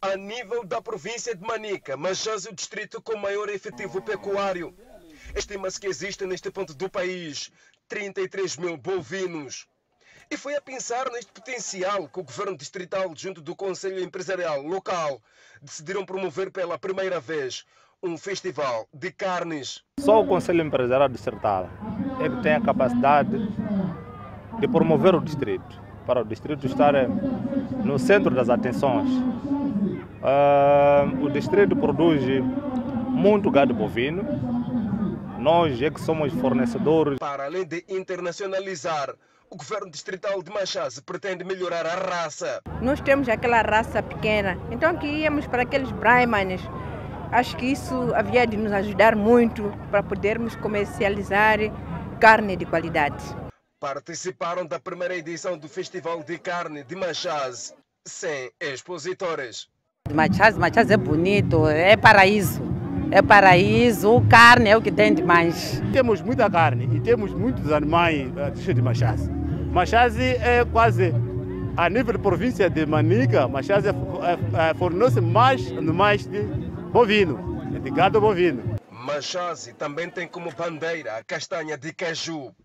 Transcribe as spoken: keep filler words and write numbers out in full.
A nível da província de Manica, Machás é o distrito com maior efetivo pecuário. Estima-se que existe neste ponto do país trinta e três mil bovinos. E foi a pensar neste potencial que o governo distrital, junto do Conselho Empresarial Local, decidiram promover pela primeira vez um festival de carnes. Só o Conselho Empresarial Distrital é que tem a capacidade de promover o distrito, para o distrito estar no centro das atenções. Uh, o distrito produz muito gado bovino. Nós é que somos fornecedores. Para além de internacionalizar, o governo distrital de Machás pretende melhorar a raça. Nós temos aquela raça pequena, então que íamos para aqueles brahmanes. Acho que isso havia de nos ajudar muito para podermos comercializar carne de qualidade. Participaram da primeira edição do Festival de Carne de Machás cem expositores. Machás, Machás é bonito, é paraíso. É paraíso, carne é o que tem de mais. Temos muita carne e temos muitos animais uh, de Machás. Machás é quase, a nível de província de Manica, Machás é, é, é, fornece mais animais de bovino, de gado bovino. Machás também tem como bandeira a castanha de caju.